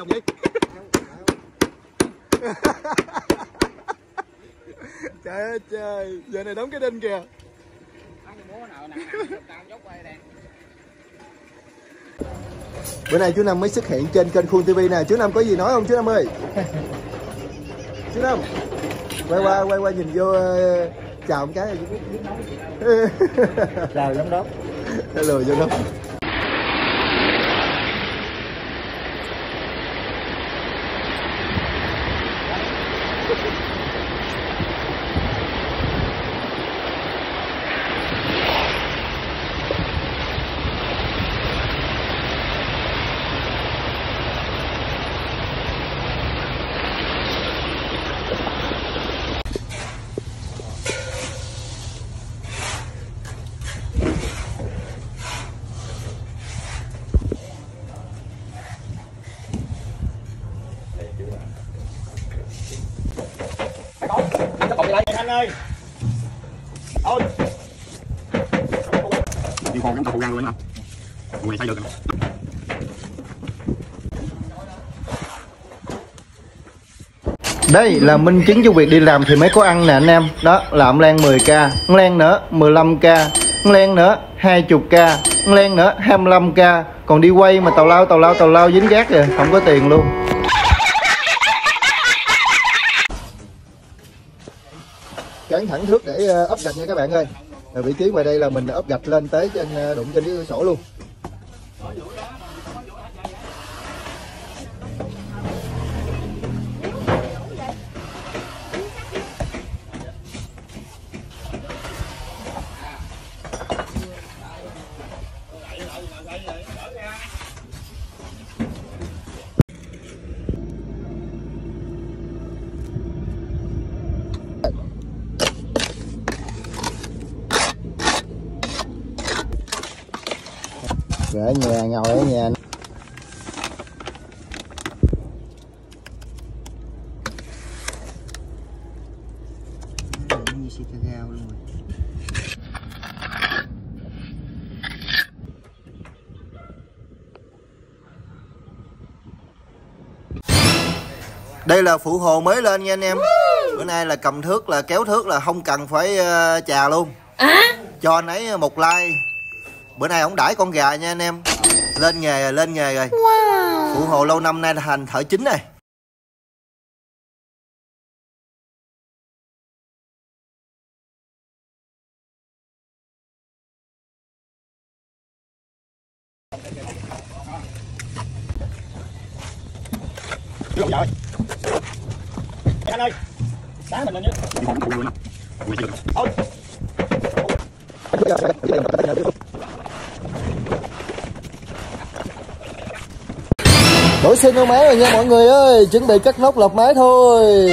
làm gì? Trời ơi trời, giờ này đóng cái đinh kìa. Bữa nay chú Năm mới xuất hiện trên kênh Khuôn TV nè. Chú Năm có gì nói không chú Năm ơi? Chú Năm quay qua nhìn vô chào một cái này. Chào giám đốc. Hello giám đốc. Anh ơi. Ôi. Đi khô giống khô gan luôn hả? Mùi này xay được rồi. Đây là minh chứng cho việc đi làm thì mới có ăn nè anh em. Đó, làm len 10k, len nữa 15k, len nữa 20k, len nữa 25k. Còn đi quay mà tào lao dính gác rồi, không có tiền luôn. Cán thẳng thước để ốp gạch nha các bạn ơi. Vị trí ngoài đây là mình ốp gạch lên tới trên đụng trên cái cửa sổ luôn. Rồi ở nhà ngồi ở nhà. Đây là phụ hồ mới lên nha anh em. Bữa nay là cầm thước là kéo thước là không cần phải chà luôn. Cho anh ấy một like. Bữa nay ổng đãi con gà nha anh em. Lên nghề rồi. Wow. Phụ hồ lâu năm nay là thành thợ chính này. Anh ơi. Đá mình lên nhé. Đi khô giống khô gan luôn hả? Mùi này xay được rồi. Đổi xe nô máy rồi nha mọi người ơi. Chuẩn bị cắt nóc lọc máy thôi.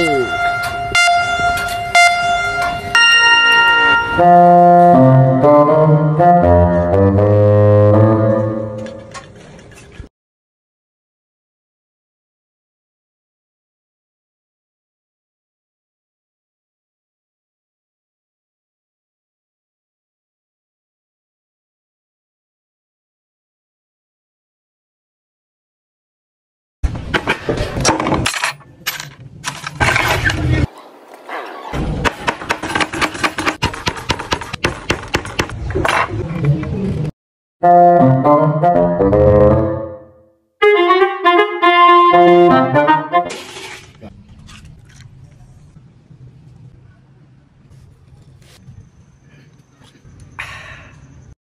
Thank you.